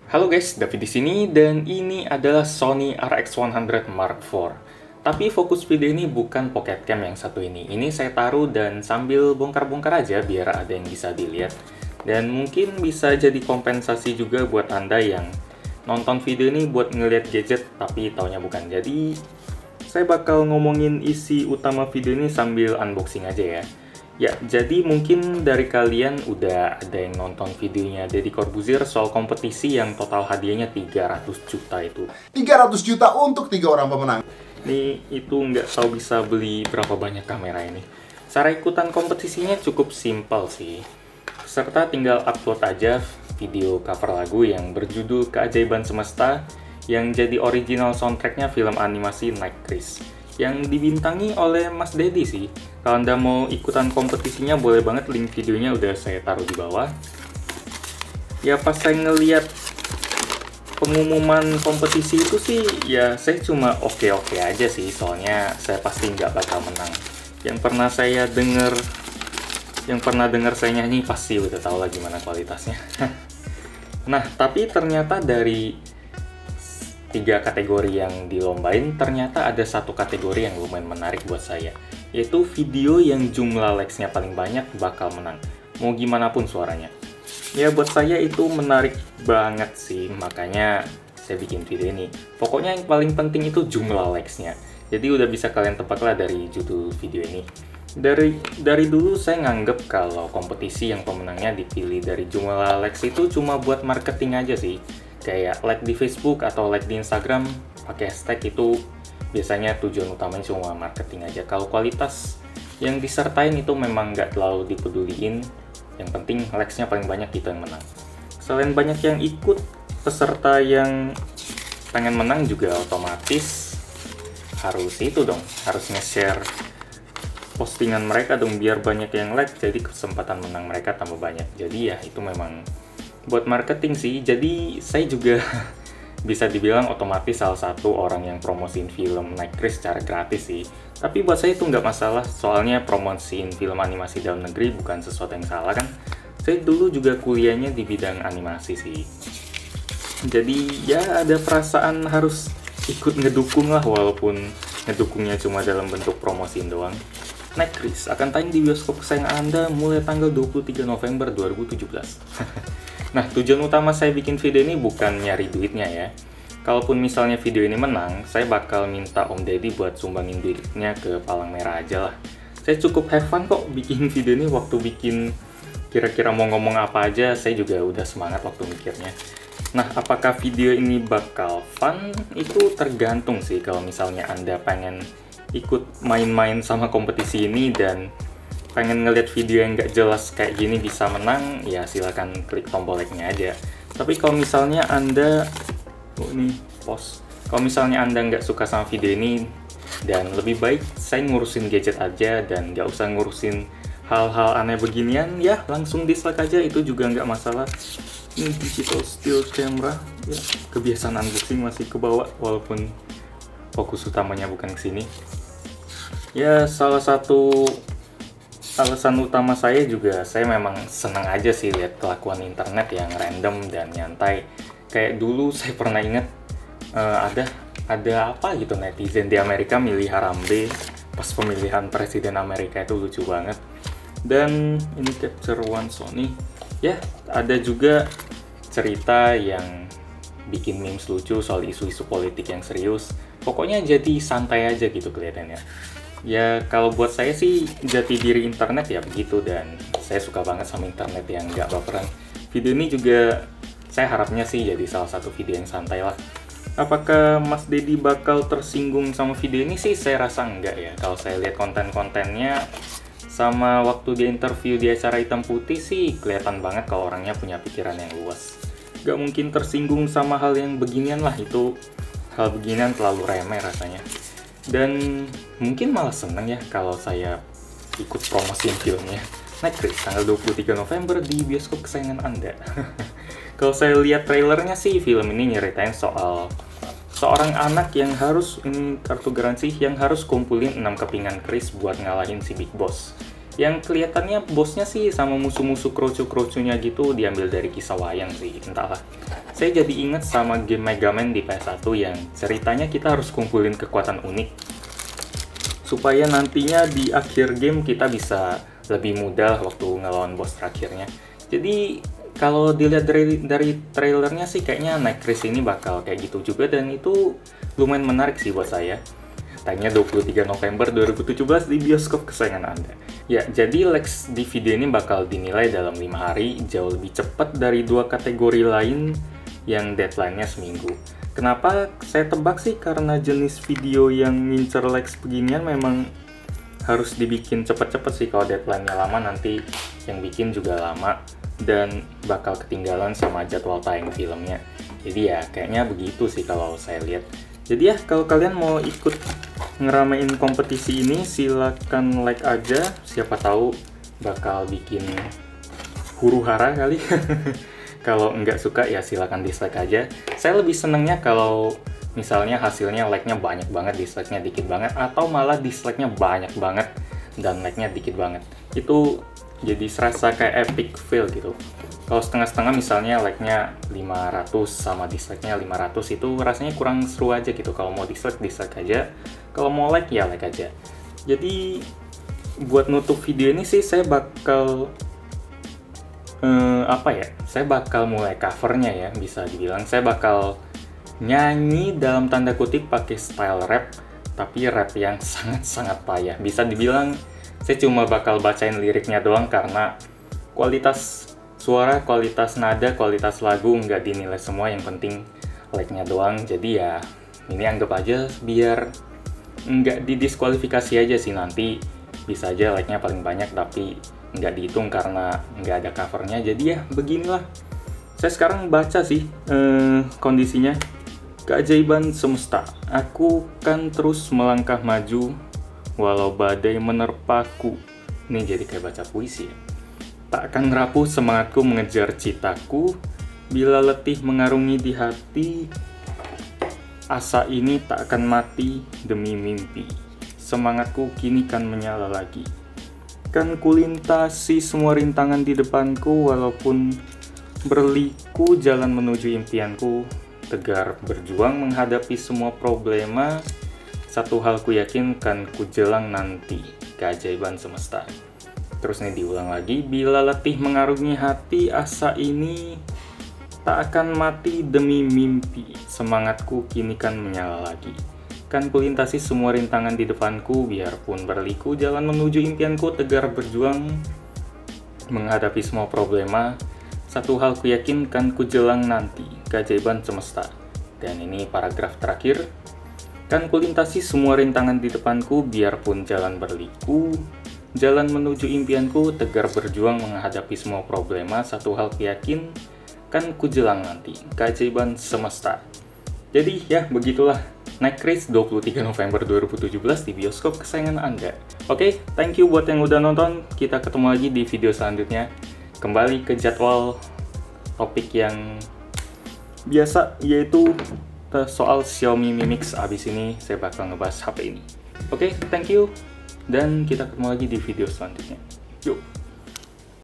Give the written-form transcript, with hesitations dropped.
Halo guys, David di sini dan ini adalah Sony RX100 Mark IV. Tapi fokus video ini bukan pocket cam yang satu ini. Ini saya taruh dan sambil bongkar-bongkar aja biar ada yang bisa dilihat. Dan mungkin bisa jadi kompensasi juga buat Anda yang nonton video ini buat ngeliat gadget tapi taunya bukan. Jadi saya bakal ngomongin isi utama video ini sambil unboxing aja ya. Ya, jadi mungkin dari kalian udah ada yang nonton videonya Deddy Corbuzier soal kompetisi yang total hadiahnya 300 juta itu. 300 juta untuk 3 orang pemenang. Nih, itu nggak tahu bisa beli berapa banyak kamera ini. Cara ikutan kompetisinya cukup simpel sih. Peserta tinggal upload aja video cover lagu yang berjudul Keajaiban Semesta yang jadi original soundtracknya film animasi Night Chris, yang dibintangi oleh Mas Deddy sih. Kalau Anda mau ikutan kompetisinya boleh banget, link videonya udah saya taruh di bawah. Ya pas saya ngeliat pengumuman kompetisi itu sih, ya saya cuma oke-oke aja sih, soalnya saya pasti nggak bakal menang. Yang pernah dengar saya nyanyi pasti udah tahu lah gimana kualitasnya. Nah, tapi ternyata dari 3 kategori yang dilombain, ternyata ada satu kategori yang lumayan menarik buat saya, yaitu video yang jumlah likes-nya paling banyak bakal menang, mau gimana pun suaranya. Ya buat saya itu menarik banget sih, makanya saya bikin video ini. Pokoknya yang paling penting itu jumlah likes-nya. Jadi udah bisa kalian tebak lah dari judul video ini. Dari dulu saya nganggep kalau kompetisi yang pemenangnya dipilih dari jumlah likes itu cuma buat marketing aja sih. Kayak like di Facebook atau like di Instagram pakai hashtag itu biasanya tujuan utamanya cuma marketing aja. Kalau kualitas yang disertain itu memang nggak terlalu dipeduliin, yang penting likes-nya paling banyak itu yang menang. Selain banyak yang ikut, peserta yang pengen menang juga otomatis harus itu dong, harus nge-share postingan mereka dong biar banyak yang like, jadi kesempatan menang mereka tambah banyak. Jadi ya itu memang buat marketing sih. Jadi saya juga bisa dibilang otomatis salah satu orang yang promosiin film Night Chris secara gratis sih. Tapi buat saya itu nggak masalah, soalnya promosiin film animasi dalam negeri bukan sesuatu yang salah kan. Saya dulu juga kuliahnya di bidang animasi sih. Jadi ya ada perasaan harus ikut ngedukung lah, walaupun ngedukungnya cuma dalam bentuk promosiin doang. Night Chris akan tayang di bioskop kesayangan Anda mulai tanggal 23 November 2017. Nah, tujuan utama saya bikin video ini bukan nyari duitnya ya. Kalaupun misalnya video ini menang, saya bakal minta Om Deddy buat sumbangin duitnya ke Palang Merah aja lah. Saya cukup have fun kok bikin video ini. Waktu bikin kira-kira mau ngomong apa aja, saya juga udah semangat waktu mikirnya. Nah, apakah video ini bakal fun? Itu tergantung sih. Kalau misalnya Anda pengen ikut main-main sama kompetisi ini dan pengen ngeliat video yang nggak jelas kayak gini bisa menang, ya silakan klik tombol like-nya aja. Tapi kalau misalnya Anda kalau misalnya Anda nggak suka sama video ini dan lebih baik saya ngurusin gadget aja dan nggak usah ngurusin hal-hal aneh beginian, ya langsung dislike aja, itu juga nggak masalah. Ini digital still camera, ya kebiasaan unboxing masih kebawa walaupun fokus utamanya bukan ke sini. Ya salah satu alasan utama saya juga, saya memang senang aja sih lihat kelakuan internet yang random dan nyantai. Kayak dulu saya pernah ingat ada apa gitu, netizen di Amerika milih Harambe pas pemilihan presiden Amerika, itu lucu banget. Dan ini Capture One Sony. Ya, ada juga cerita yang bikin memes lucu soal isu-isu politik yang serius. Pokoknya jadi santai aja gitu kelihatannya. Ya kalau buat saya sih jati diri internet ya begitu, dan saya suka banget sama internet yang nggak baperan. Video ini juga saya harapnya sih jadi salah satu video yang santai lah. Apakah Mas Deddy bakal tersinggung sama video ini sih? Saya rasa enggak ya. Kalau saya lihat konten-kontennya sama waktu dia interview di acara Hitam Putih sih kelihatan banget kalau orangnya punya pikiran yang luas. Gak mungkin tersinggung sama hal yang beginian lah, itu hal beginian terlalu remeh rasanya. Dan mungkin malah seneng ya kalau saya ikut promosiin filmnya Night Chris tanggal 23 November di bioskop kesayangan Anda. Kalau saya lihat trailernya sih, film ini nyeritain soal seorang anak yang harus, ini kartu garansi, yang harus kumpulin 6 kepingan Chris buat ngalahin si Big Boss. Yang kelihatannya bosnya sih sama musuh-musuh kroco-kroconya gitu diambil dari kisah wayang sih, entahlah. Saya jadi inget sama game Mega Man di PS1 yang ceritanya kita harus kumpulin kekuatan unik supaya nantinya di akhir game kita bisa lebih mudah waktu ngelawan bos terakhirnya. Jadi kalau dilihat dari trailernya sih kayaknya Night Race ini bakal kayak gitu juga, dan itu lumayan menarik sih buat saya. Tanggal 23 November 2017 di bioskop kesayangan Anda. Ya, jadi Lex di video ini bakal dinilai dalam 5 hari, jauh lebih cepat dari 2 kategori lain yang deadline-nya seminggu. Kenapa saya tebak sih? Karena jenis video yang ngincer Lex beginian memang harus dibikin cepet-cepet sih. Kalau deadline-nya lama nanti yang bikin juga lama dan bakal ketinggalan sama jadwal tayang filmnya. Jadi ya kayaknya begitu sih kalau saya lihat. Jadi ya kalau kalian mau ikut ngeramein kompetisi ini silakan like aja, siapa tahu bakal bikin huru-hara kali. Kalau nggak suka ya silakan dislike aja. Saya lebih senengnya kalau misalnya hasilnya like-nya banyak banget, dislike-nya dikit banget, atau malah dislike-nya banyak banget dan like-nya dikit banget. Itu jadi serasa kayak epic fail gitu. Kalau setengah-setengah misalnya like-nya 500 sama dislike-nya 500, itu rasanya kurang seru aja gitu. Kalau mau dislike aja, kalau mau like ya like aja. Jadi buat nutup video ini sih saya bakal saya bakal mulai covernya ya, bisa dibilang. Saya bakal nyanyi dalam tanda kutip pakai style rap, tapi rap yang sangat-sangat payah. Bisa dibilang saya cuma bakal bacain liriknya doang karena kualitas suara, kualitas nada, kualitas lagu nggak dinilai semua, yang penting like-nya doang. Jadi ya ini anggap aja biar nggak didiskualifikasi aja sih, nanti bisa aja like-nya paling banyak tapi nggak dihitung karena nggak ada covernya. Jadi ya beginilah. Saya sekarang baca sih kondisinya. Keajaiban semesta, aku kan terus melangkah maju walau badai menerpaku. Ini jadi kayak baca puisi ya. Tak akan rapuh semangatku mengejar citaku, bila letih mengarungi di hati, asa ini tak akan mati demi mimpi. Semangatku kini kan menyala lagi. Kan kulintasi semua rintangan di depanku, walaupun berliku jalan menuju impianku, tegar berjuang menghadapi semua problema. Satu hal ku yakin kan ku jelang nanti, keajaiban semesta. Terus nih diulang lagi, bila letih mengarungi hati, asa ini tak akan mati demi mimpi. Semangatku kini kan menyala lagi. Kan kulintasi semua rintangan di depanku, biarpun berliku jalan menuju impianku, tegar berjuang menghadapi semua problema. Satu hal ku yakin kan ku jelang nanti, keajaiban semesta. Dan ini paragraf terakhir. Kan kulintasi semua rintangan di depanku, biarpun jalan berliku, jalan menuju impianku, tegar berjuang menghadapi semua problema. Satu hal ku yakin kan ku jelang nanti, keajaiban semesta. Jadi ya begitulah Night Race 23 November 2017 di bioskop kesayangan Anda. Oke, thank you buat yang udah nonton. Kita ketemu lagi di video selanjutnya. Kembali ke jadwal topik yang biasa, yaitu soal Xiaomi Mi Mix. Abis ini saya bakal ngebahas HP ini. Oke, thank you. Dan kita ketemu lagi di video selanjutnya. Yuk!